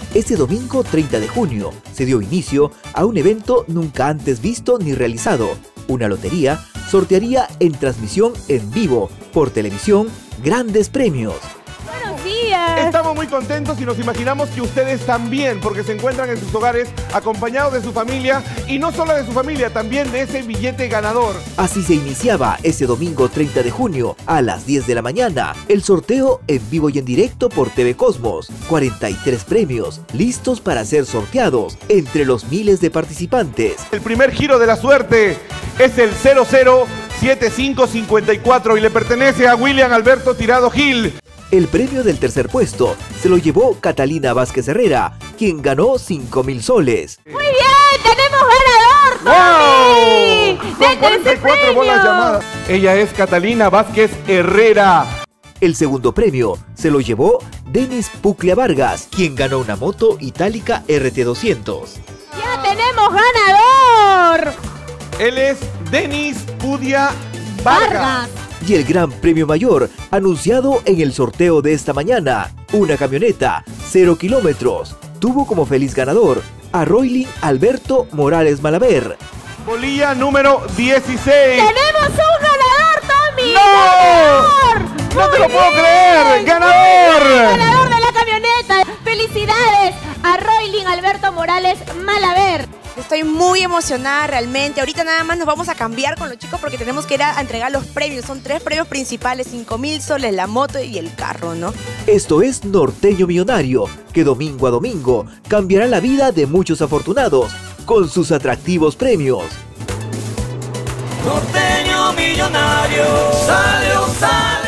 Este domingo 30 de junio se dio inicio a un evento nunca antes visto ni realizado. Una lotería sortearía en transmisión en vivo por televisión grandes premios. ¡Buenos días! Estamos muy contentos y nos imaginamos que ustedes también, porque se encuentran en sus hogares acompañados de su familia y no solo de su familia, también de ese billete ganador. Así se iniciaba este domingo 30 de junio a las 10 de la mañana el sorteo en vivo y en directo por TV Cosmos. 43 premios listos para ser sorteados entre los miles de participantes. El primer giro de la suerte es el 007554 y le pertenece a William Alberto Tirado Gil. El premio del tercer puesto se lo llevó Catalina Vázquez Herrera, quien ganó 5.000 soles. ¡Muy bien! ¡Tenemos ganador, Tommy! ¡Wow! Con 44 bolas llamadas. Ella es Catalina Vázquez Herrera. El segundo premio se lo llevó Denis Puclia Vargas, quien ganó una moto itálica RT200. ¡Ya tenemos ganador! Él es Denis Puclia Vargas. Y el gran premio mayor, anunciado en el sorteo de esta mañana, una camioneta 0 kilómetros, tuvo como feliz ganador a Roylin Alberto Morales Malaver. Bolilla número 16. ¡Tenemos un ganador, Tommy! ¡No! ¡Ganador! ¡No te lo ¡Muy puedo bien! creer! ¡Ganador! ¡Ganador de la camioneta! ¡Felicidades a Roylin Alberto Morales Malaver! Estoy muy emocionada realmente. Ahorita nada más nos vamos a cambiar con los chicos porque tenemos que ir a entregar los premios. Son 3 premios principales, 5.000 soles, la moto y el carro, ¿no? Esto es Norteño Millonario, que domingo a domingo cambiará la vida de muchos afortunados con sus atractivos premios. Norteño Millonario, sale.